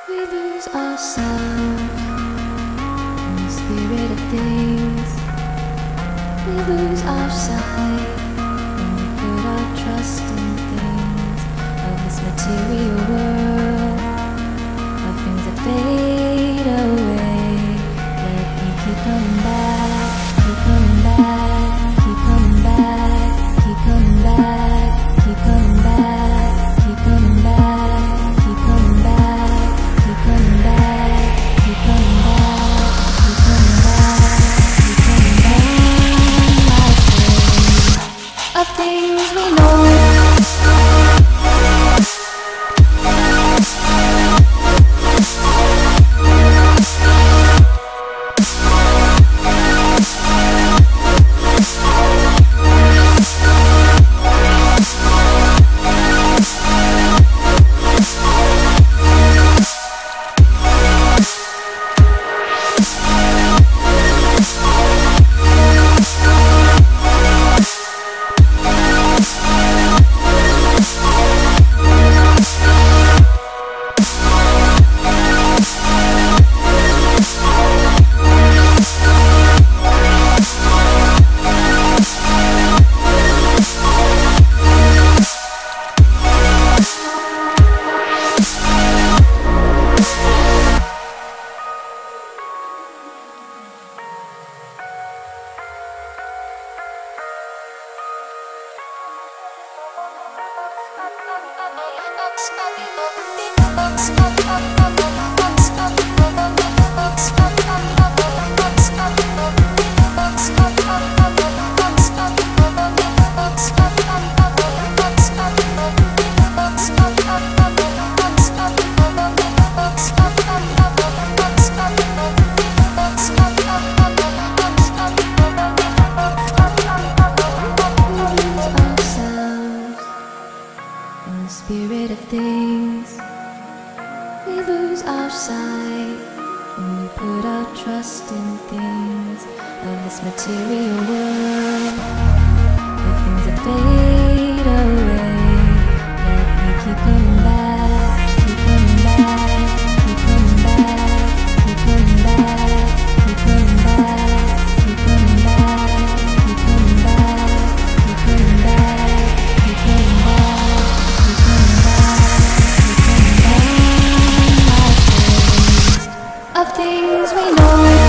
We lose ourselves in the spirit of things. We lose our sight when we put our trust in things of this material world, of things that fade away. Let me keep coming back, keep coming back, keep coming back, keep coming back, keep coming back, keep coming back, keep coming back. Keep coming back, keep coming back, keep coming back, keep coming back, of things we know. Spirit of things, we lose our sight when we put our trust in things of this material world, of things that fade away. Let me keep coming back, keep coming back, keep coming back, keep coming back, keep coming back, keep coming back, keep coming back, keep coming back, keep coming back. Of things we know.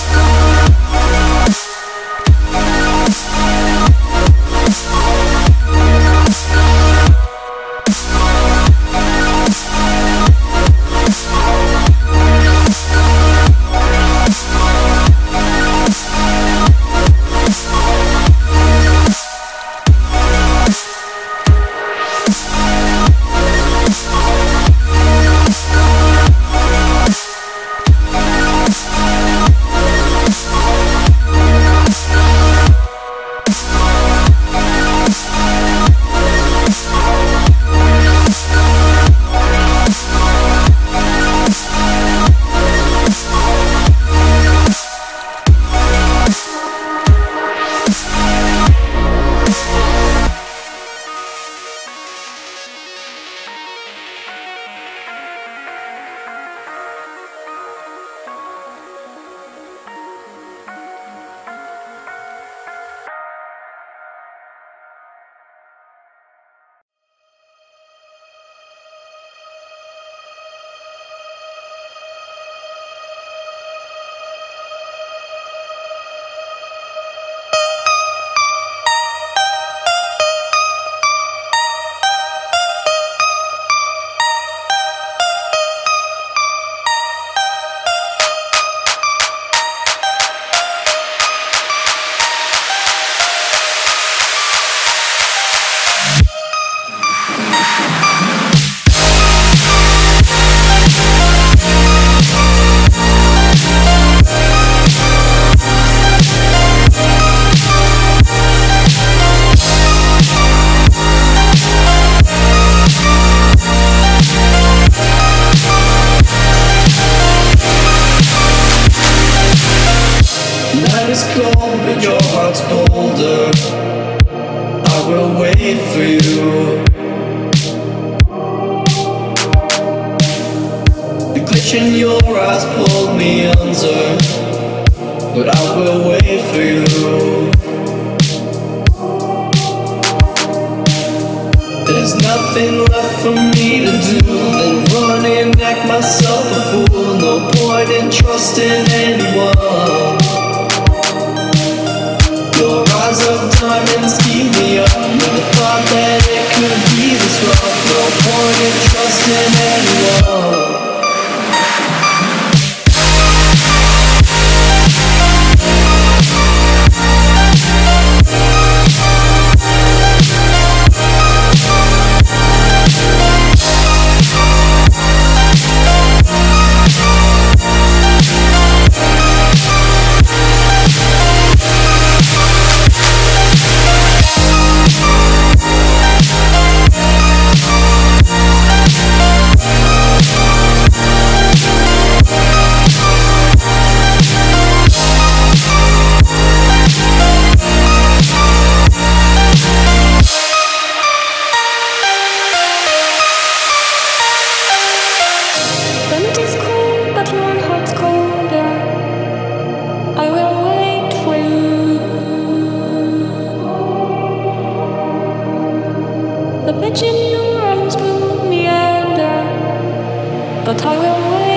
is cold, but your heart's colder. I will wait for you. The in your eyes pulled me under, but I will wait for you. There's nothing left for me to do than run and act myself a fool. No point in trusting anyone. Your eyes of diamonds keep me up with the thought that it could be this rough. No point in trusting anyone. The pitch in your eyes pulled me under, but I will wait.